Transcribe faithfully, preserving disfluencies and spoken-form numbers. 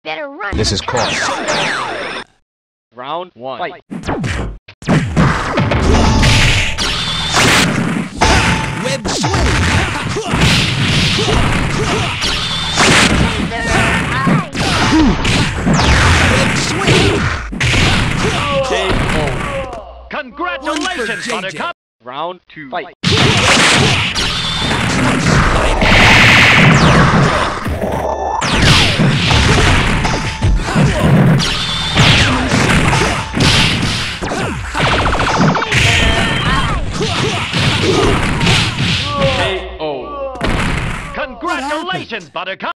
Better run. This is cross. Round one. Fight. Web swing. Web swing. Congratulations, Buttercup! Round two. Fight. K O. Congratulations, Buttercup!